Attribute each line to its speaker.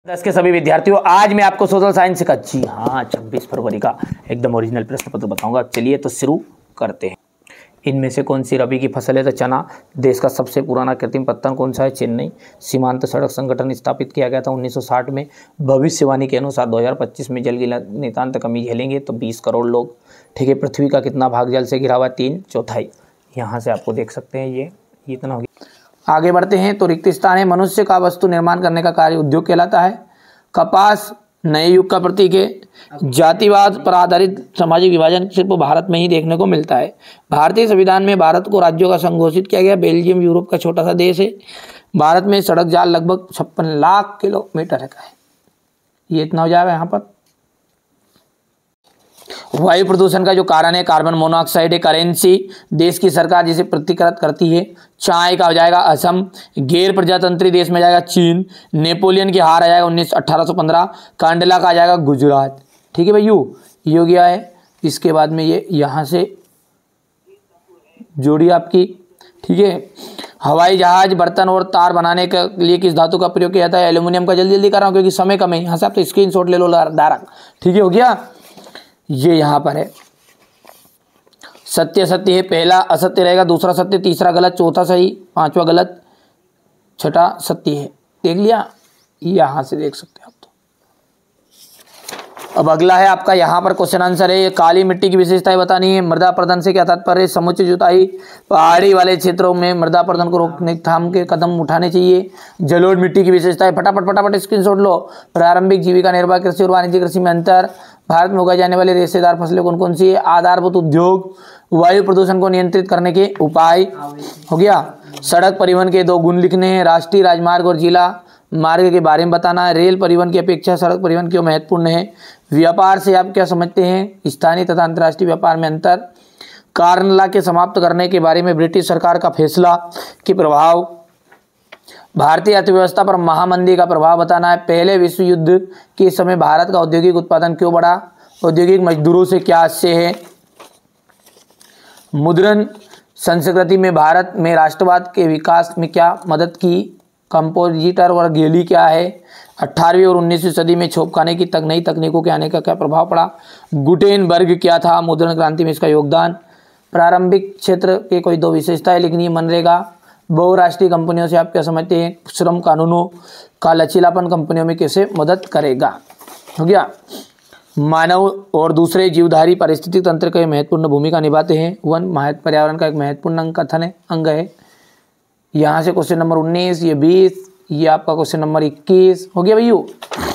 Speaker 1: 10 के सभी विद्यार्थियों, आज मैं आपको सोशल साइंस का 26 फरवरी का एकदम ओरिजिनल प्रश्न पत्र बताऊंगा। चलिए तो शुरू करते हैं। इनमें से कौन सी रबी की फसल है? तो चना। देश का सबसे पुराना कृत्रिम पत्थर कौन सा है? चेन्नई। सीमांत सड़क संगठन स्थापित किया गया था 1960 में। भविष्यवाणी के अनुसार 2025 में जल की नितांत कमी झेलेंगे तो 20 करोड़ लोग। ठीक है। पृथ्वी का कितना भाग जल से घिरा हुआ? 3/4। यहाँ से आपको देख सकते हैं ये इतना हो गया। आगे बढ़ते हैं तो रिक्त स्थान है। मनुष्य का वस्तु निर्माण करने का कार्य उद्योग कहलाता है। कपास नए युग का प्रतीक है। जातिवाद पर आधारित सामाजिक विभाजन सिर्फ भारत में ही देखने को मिलता है। भारतीय संविधान में भारत को राज्यों का संघ घोषित किया गया। बेल्जियम यूरोप का छोटा सा देश है। भारत में सड़क जाल लगभग 56 लाख किलोमीटर का है। ये इतना हो जाएगा। यहाँ पर वायु प्रदूषण का जो कारण है कार्बन मोनोऑक्साइड है। करेंसी देश की सरकार जिसे प्रतिकृत करती है। चाय का हो जाएगा असम। गैर प्रजातंत्री देश में जाएगा चीन। नेपोलियन की हार आ जाएगा 1815। कांडला का आ जाएगा गुजरात। ठीक है भैया, ये हो गया है। इसके बाद में ये यहाँ से जोड़ी आपकी। ठीक है। हवाई जहाज बर्तन और तार बनाने के लिए किस धातु का प्रयोग किया जाता है? एल्यूमिनियम का। जल्दी जल्दी कर रहा हूँ क्योंकि समय कम है। यहाँ से आप तो स्क्रीनशॉट ले लो डायरेक्ट। ठीक है, हो गया। ये यहाँ पर है। सत्य सत्य है। पहला असत्य रहेगा, दूसरा सत्य, तीसरा गलत, चौथा सही, पांचवा गलत, छठा सत्य है। देख लिया, यहाँ से देख सकते हैं आप। तो अब अगला है आपका यहाँ पर क्वेश्चन आंसर है। ये काली मिट्टी की विशेषताएं बतानी है। मृदा प्रदन से क्या तात्पर्य? समुचित जुताई। पहाड़ी वाले क्षेत्रों में मृदा प्रदन को रोकने थाम के कदम उठाने चाहिए। जलोढ़ मिट्टी की विशेषताएं फटाफट फटाफट स्क्रीनशॉट लो। प्रारंभिक जीविका निर्वाह कृषि और वाणिज्य कृषि में अंतर। भारत में उगाई जाने वाली रेशेदार फसलें कौन कौन सी है? आधारभूत उद्योग। वायु प्रदूषण को नियंत्रित करने के उपाय। हो गया। सड़क परिवहन के 2 गुण लिखने हैं। राष्ट्रीय राजमार्ग और जिला मार्ग के बारे में बताना है। रेल परिवहन की अपेक्षा सड़क परिवहन क्यों महत्वपूर्ण है? व्यापार से आप क्या समझते हैं? स्थानीय तथा अंतर्राष्ट्रीय व्यापार में अंतर। कानून के समाप्त करने के बारे में ब्रिटिश सरकार का फैसला के प्रभाव। भारतीय अर्थव्यवस्था पर महामंदी का प्रभाव बताना है। पहले विश्व युद्ध के समय भारत का औद्योगिक उत्पादन क्यों बढ़ा? औद्योगिक मजदूरों से क्या आशय है? मुद्रण संस्कृति में भारत में राष्ट्रवाद के विकास में क्या मदद की? कंपोजिटर और गैली क्या है? 18वीं और 19वीं सदी में छोपखाने की नई तकनीकों के आने का क्या प्रभाव पड़ा? गुटेनबर्ग क्या था? मुद्रण क्रांति में इसका योगदान। प्रारंभिक क्षेत्र के कोई 2 विशेषताएं लिखनी है। मनरेगा। बहुराष्ट्रीय कंपनियों से आप क्या समझते हैं? श्रम कानूनों का लचीलापन कंपनियों में कैसे मदद करेगा? हो गया। मानव और दूसरे जीवधारी पारिस्थितिक तंत्र की महत्वपूर्ण भूमिका निभाते हैं। वन पर्यावरण का एक महत्वपूर्ण अंग है। यहाँ से क्वेश्चन नंबर 19, ये 20, ये आपका क्वेश्चन नंबर 21 हो गया भैया।